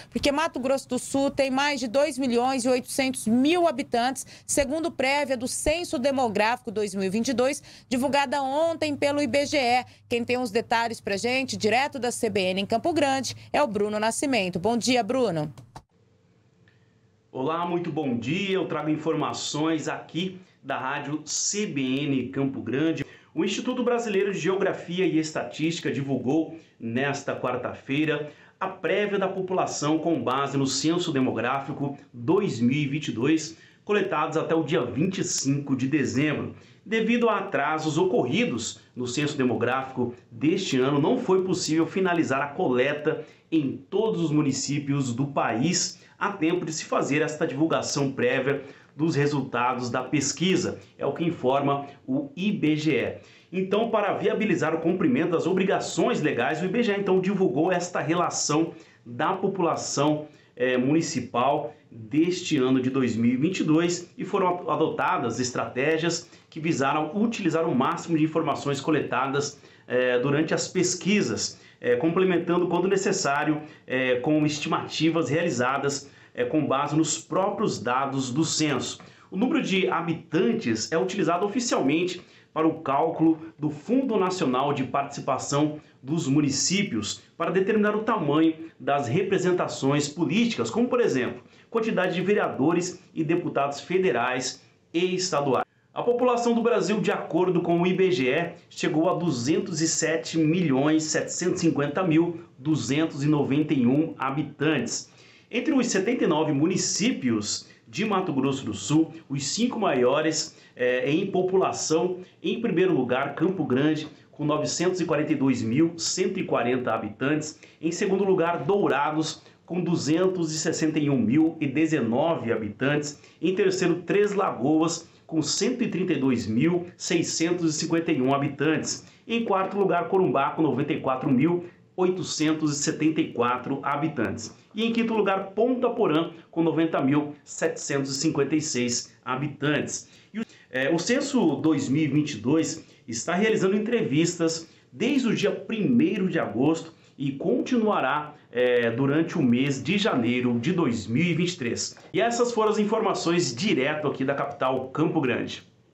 porque Mato Grosso do Sul tem mais de 2.800.000 habitantes, segundo prévia do Censo Demográfico 2022, divulgada ontem pelo IBGE. Quem tem os detalhes pra gente, direto da CBN em Campo Grande, é o Bruno Nascimento. Bom dia, Bruno. Olá, muito bom dia. Eu trago informações aqui da rádio CBN Campo Grande. O Instituto Brasileiro de Geografia e Estatística divulgou nesta quarta-feira a prévia da população com base no Censo Demográfico 2022, coletados até o dia 25 de dezembro. Devido a atrasos ocorridos no Censo Demográfico deste ano, não foi possível finalizar a coleta em todos os municípios do país a tempo de se fazer esta divulgação prévia dos resultados da pesquisa, é o que informa o IBGE. Então, para viabilizar o cumprimento das obrigações legais, o IBGE então divulgou esta relação da população municipal deste ano de 2022 e foram adotadas estratégias que visaram utilizar o máximo de informações coletadas durante as pesquisas, complementando quando necessário com estimativas realizadas com base nos próprios dados do censo. O número de habitantes é utilizado oficialmente para o cálculo do Fundo Nacional de Participação dos Municípios para determinar o tamanho das representações políticas, como, por exemplo, quantidade de vereadores e deputados federais e estaduais. A população do Brasil, de acordo com o IBGE, chegou a 207.750.291 habitantes. Entre os 79 municípios de Mato Grosso do Sul, os 5 maiores em população, em primeiro lugar, Campo Grande, com 942.140 habitantes. Em segundo lugar, Dourados, com 261.019 habitantes. Em terceiro, Três Lagoas, com 132.651 habitantes. Em quarto lugar, Corumbá, com 94.874 habitantes. E em quinto lugar, Ponta Porã, com 90.756 habitantes. E o Censo 2022 está realizando entrevistas desde o dia 1º de agosto e continuará durante o mês de janeiro de 2023. E essas foram as informações direto aqui da capital Campo Grande.